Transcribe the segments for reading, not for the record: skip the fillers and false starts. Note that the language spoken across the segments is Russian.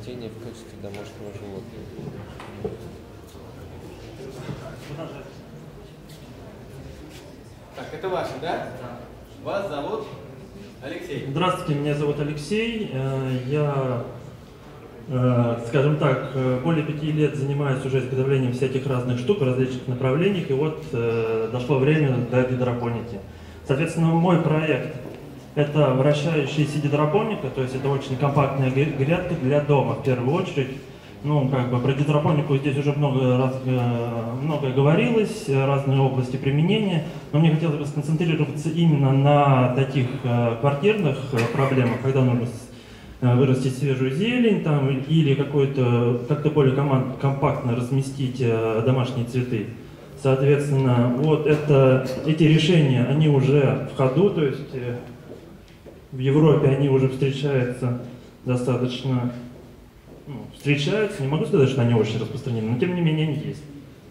растения в качестве домашнего животного. Так, это ваши, да? Вас зовут Алексей. Здравствуйте, меня зовут Алексей. Я, скажем так, более 5 лет занимаюсь уже изготовлением всяких разных штук в различных направлениях, и вот дошло время до гидропоники. Соответственно, мой проект – это вращающаяся гидропоника, то есть это очень компактная грядка для дома в первую очередь. Ну, как бы про гидропонику здесь уже многое говорилось, разные области применения, но мне хотелось бы сконцентрироваться именно на таких квартирных проблемах, когда нужно вырастить свежую зелень там, или как-то более компактно разместить домашние цветы. Соответственно, вот эти решения, они уже в ходу, то есть в Европе они уже встречаются достаточно. Встречаются, не могу сказать, что они очень распространены, но тем не менее они есть.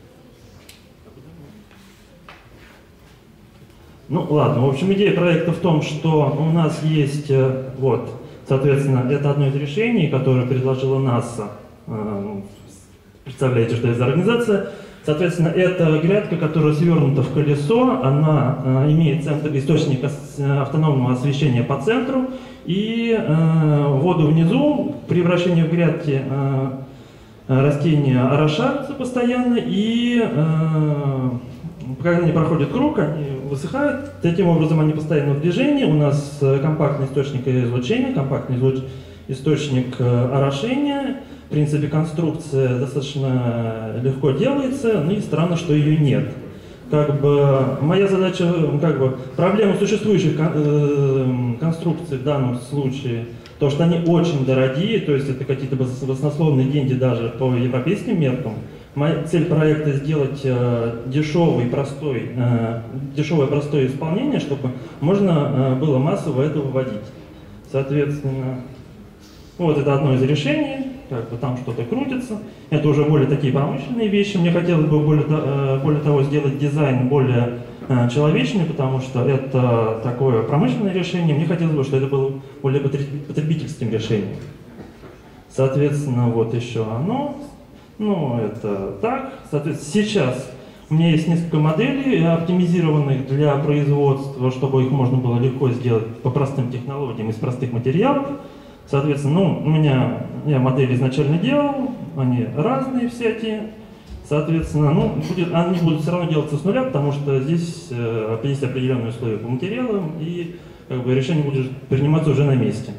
Ну ладно, в общем, идея проекта в том, что у нас есть, вот, соответственно, это одно из решений, которое предложила НАСА. Представляете, что это за организация. Соответственно, это грядка, которая свернута в колесо, она имеет источник автономного освещения по центру, и воду внизу, при вращении в грядке растения орошаются постоянно, и когда они проходят круг, они высыхают, таким образом они постоянно в движении, у нас компактный источник излучения, компактный источник орошения. В принципе, конструкция достаточно легко делается, но и странно, что ее нет. Как бы моя задача, проблема существующих конструкций в данном случае, то, что они очень дорогие, то есть это какие-то баснословные деньги даже по европейским меркам. Моя цель проекта сделать дешевое простое исполнение, чтобы можно было массово это выводить. Соответственно, вот это одно из решений. Там что-то крутится. Это уже более такие промышленные вещи. Мне хотелось бы более того сделать дизайн более человечный, потому что это такое промышленное решение. Мне хотелось бы, чтобы это было более потребительским решением. Соответственно, вот еще оно. Ну, это так. Соответственно, сейчас у меня есть несколько моделей, оптимизированных для производства, чтобы их можно было легко сделать по простым технологиям из простых материалов. Соответственно, я модели изначально делал, они разные всякие. Соответственно, они будут все равно делаться с нуля, потому что здесь есть определенные условия по материалам, и решение будет приниматься уже на месте.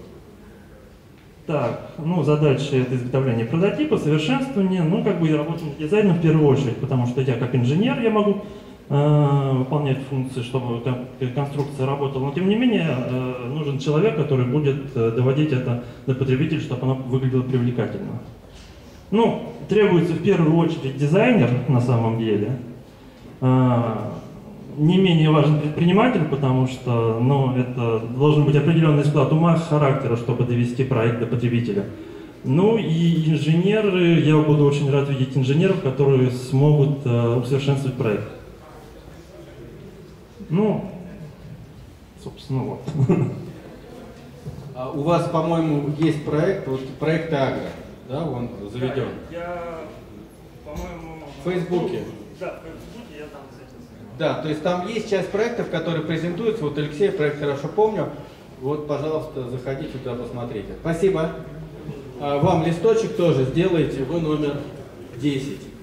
Так, задача — это изготовление прототипа, совершенствование, и работа над дизайном в первую очередь, потому что я как инженер, я могу выполнять функции, чтобы конструкция работала, но тем не менее нужен человек, который будет доводить это до потребителя, чтобы оно выглядело привлекательно. Требуется в первую очередь дизайнер на самом деле. Не менее важен предприниматель, потому что это должен быть определенный склад ума, характера, чтобы довести проект до потребителя. И инженеры, я буду очень рад видеть инженеров, которые смогут усовершенствовать проект. Собственно, вот. У вас, по-моему, есть проект, проект Агро, да, он заведен? Я, по-моему... В Фейсбуке? Да, в Фейсбуке я там с этим. Да, то есть там есть часть проектов, которые презентуются. Вот Алексей проект хорошо помню. Вот, пожалуйста, заходите туда, посмотрите. Спасибо. Вам листочек тоже сделайте, вы номер 10.